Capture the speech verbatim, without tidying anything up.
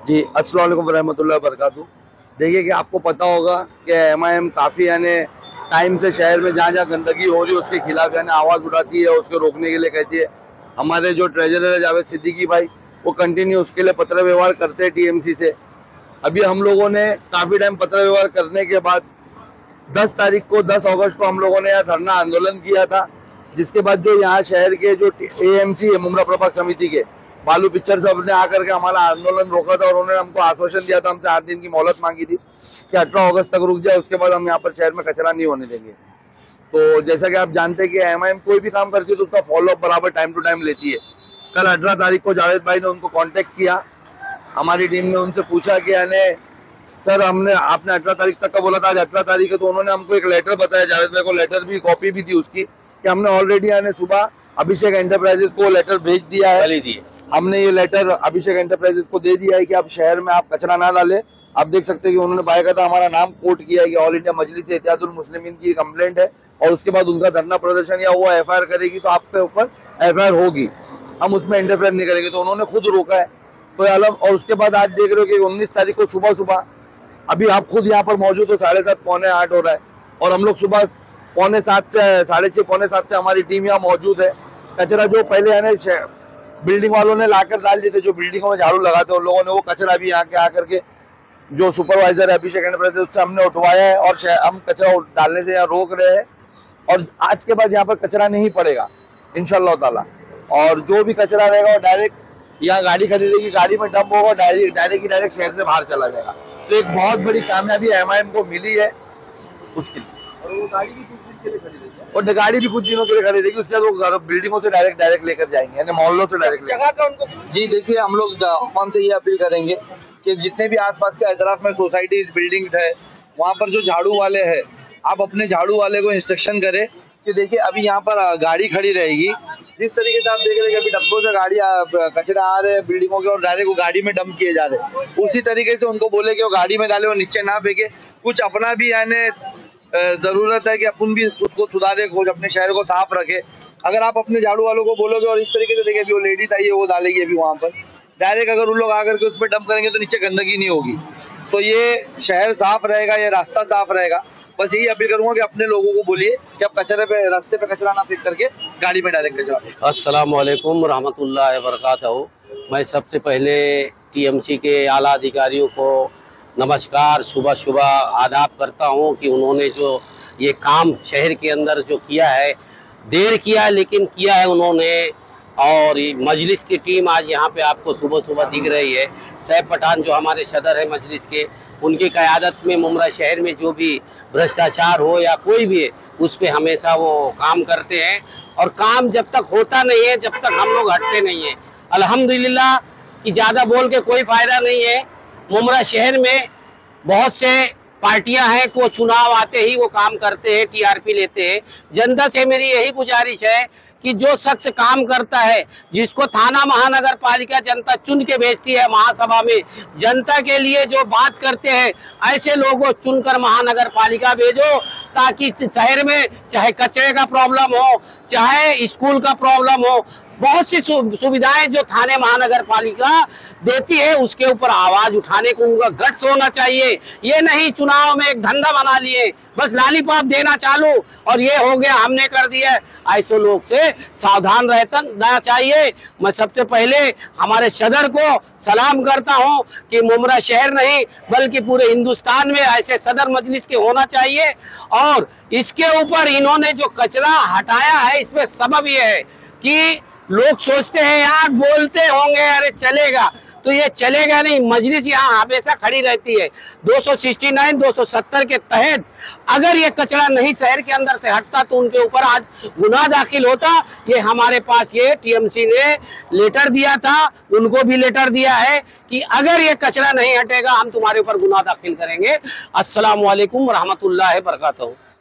जी, अस्सलाम वालेकुम रहमतुल्लाहि व बरकातहू। देखिए कि आपको पता होगा कि एम आई एम काफ़ी यानी टाइम से शहर में जहाँ जहाँ गंदगी हो रही है उसके खिलाफ यानी आवाज़ उठाती है, उसको रोकने के लिए कहती है। हमारे जो ट्रेजरर है जावेद सिद्दीकी भाई, वो कंटिन्यू उसके लिए पत्र व्यवहार करते हैं टी एम सी से। अभी हम लोगों ने काफ़ी टाइम पत्र व्यवहार करने के बाद दस तारीख को दस अगस्त को हम लोगों ने यहाँ धरना आंदोलन किया था, जिसके बाद जो यहाँ शहर के जो ए एम सी है मुमरा प्रभाग समिति के बालू पिक्चर साहब ने आकर के हमारा आंदोलन रोका था और उन्होंने हमको आश्वासन दिया था, हमसे आठ दिन की मोहलत मांगी थी कि अठारह अगस्त तक रुक जाए, उसके बाद हम यहाँ पर शहर में कचरा नहीं होने देंगे। तो जैसा कि आप जानते हैं कि एम आई एम कोई भी काम करती है तो उसका फॉलोअप बराबर टाइम टू टाइम लेती है। कल अठारह तारीख को जावेद भाई ने उनको कॉन्टेक्ट किया, हमारी टीम ने उनसे पूछा कि यानी सर हमने आपने अठारह तारीख तक का बोला था, आज अठारह तारीख है, तो उन्होंने हमको एक लेटर बताया, जावेद भाई को लेटर भी कॉपी भी थी उसकी, कि हमने ऑलरेडी यानी सुबह अभिषेक एंटरप्राइजेस को लेटर भेज दिया है। हमने ये लेटर अभिषेक एंटरप्राइजेस को दे दिया है कि आप शहर में आप कचरा ना डालें। आप देख सकते हैं कि उन्होंने बाकायदा हमारा नाम कोट किया है कि ऑल इंडिया मजलिस इत्तेहादुल मुस्लिमीन की कंप्लेंट है और उसके बाद उनका धरना प्रदर्शन या वो एफ आई आर करेगी तो आपके ऊपर एफ आई आर होगी, हम उसमें इंटरफेयर नहीं करेंगे। तो उन्होंने खुद रोका है। तो अलग और उसके बाद आज देख रहे हो कि उन्नीस तारीख को सुबह सुबह, अभी आप खुद यहाँ पर मौजूद हो, साढ़े सात पौने आठ हो रहा है और हम लोग सुबह पौने सात से साढ़े छः पौने सात से हमारी टीम यहाँ मौजूद है। कचरा जो पहले यानी बिल्डिंग वालों ने लाकर डाल दिए थे, जो बिल्डिंगों में झाड़ू लगाते उन लोगों ने, वो कचरा भी यहाँ के आकर के जो सुपरवाइजर है अभिषेक एंटरप्राइजेस उससे हमने उठवाया है और हम कचरा डालने से यहाँ रोक रहे हैं। और आज के बाद यहाँ पर कचरा नहीं पड़ेगा इंशाल्लाह ताला, और जो भी कचरा रहेगा वो डायरेक्ट यहाँ गाड़ी खड़ी रहेगी, गाड़ी में डंप होगा, डायरेक्ट डायरेक्ट डायरेक्ट शहर से बाहर चला जाएगा। तो एक बहुत बड़ी कामयाबी एम आई एम को मिली है उसके लिए। और वो गाड़ी भी कुछ दिन के लिए खरीदेगी और गाड़ी भी कुछ दिनों के लिए खरीदेगी, उसके बाद वो बिल्डिंगों से डायरेक्ट डायरेक्ट लेकर जाएंगे, यानी मोहल्लों से डायरेक्ट जगह का उनको। जी देखिए, हम लोग कौन से ये अपील करेंगे कि जितने भी आसपास के अतराफ में सोसाइटीज बिल्डिंग्स है, वहाँ पर जो झाड़ू वाले हैं, आप अपने झाड़ू वाले को इंस्ट्रक्शन करें कि देखिए अभी यहाँ पर गाड़ी खड़ी रहेगी, जिस तरीके से आप देख रहे हैं अभी डब्बों से गाड़ी कचरा आ रहे हैं बिल्डिंगों के और डायरेक्ट वो गाड़ी में डंप किए जा रहे हैं, उसी तरीके से उनको बोले कि वो गाड़ी में डाले, वो नीचे ना फेंके। कुछ अपना भी यानी जरूरत है कि अपन भी खुद को सुधारे, खुद अपने शहर को साफ रखे। अगर आप अपने झाड़ू वालों को बोलोगे और इस तरीके से देखिए अभी वो लेडीज आई है वो डालेगी अभी वहाँ पर डायरेक्ट, अगर उन लोग आकर के उस पर डंप करेंगे तो नीचे गंदगी नहीं होगी, तो ये शहर साफ रहेगा, ये रास्ता साफ रहेगा। बस यही अपील करूंगा कि अपने लोगों को बोलिए कि आप कचरे पे रास्ते पे कचरा ना फेंक करके गाड़ी में डायरेक्ट कचरा। अस्सलाम वालेकुम रहमतुल्लाहि व बरकातहू। मैं सबसे पहले टी एम सी के आला अधिकारियों को नमस्कार, सुबह सुबह आदाब करता हूं कि उन्होंने जो ये काम शहर के अंदर जो किया है, देर किया है लेकिन किया है उन्होंने। और मजलिस की टीम आज यहाँ पे आपको सुबह सुबह दिख रही है। सैफ पठान जो हमारे सदर है मजलिस के, उनकी क़यादत में मुमरा शहर में जो भी भ्रष्टाचार हो या कोई भी है उस पर हमेशा वो काम करते हैं और काम जब तक होता नहीं है जब तक हम लोग हटते नहीं हैं। अल्हम्दुलिल्लाह कि ज़्यादा बोल के कोई फ़ायदा नहीं है। मुमरा शहर में बहुत से पार्टियां हैं को चुनाव आते ही वो काम करते हैं, टी आर पी लेते हैं। जनता से मेरी यही गुजारिश है कि जो शख्स काम करता है, जिसको थाना महानगर पालिका जनता चुन के भेजती है महासभा में, जनता के लिए जो बात करते हैं, ऐसे लोगों को चुनकर महानगर पालिका भेजो, ताकि शहर में चाहे कचरे का प्रॉब्लम हो, चाहे स्कूल का प्रॉब्लम हो, बहुत सी सुविधाएं जो थाने महानगर पालिका देती है उसके ऊपर आवाज उठाने को उनका गट्स होना चाहिए। ये नहीं चुनाव में एक धंधा बना लिए, बस लॉलीपॉप देना चालू और ये हो गया हमने कर दिया। ऐसे लोग से सावधान रहना चाहिए। मैं सबसे पहले हमारे सदर को सलाम करता हूं कि मुमरा शहर नहीं बल्कि पूरे हिंदुस्तान में ऐसे सदर मजलिस के होना चाहिए। और इसके ऊपर इन्होंने जो कचरा हटाया है, इसमें सबब ये है कि लोग सोचते हैं यार बोलते होंगे अरे चलेगा, तो ये चलेगा नहीं। मजलिस यहाँ हमेशा खड़ी रहती है। दो सौ उनहत्तर, दो सौ सत्तर के तहत अगर ये कचरा नहीं शहर के अंदर से हटता तो उनके ऊपर आज गुनाह दाखिल होता। ये हमारे पास ये टी एम सी ने लेटर दिया था, उनको भी लेटर दिया है कि अगर ये कचरा नहीं हटेगा हम तुम्हारे ऊपर गुनाह दाखिल करेंगे। अस्सलाम वालेकुम रहमतुल्लाहि व बरकातहू।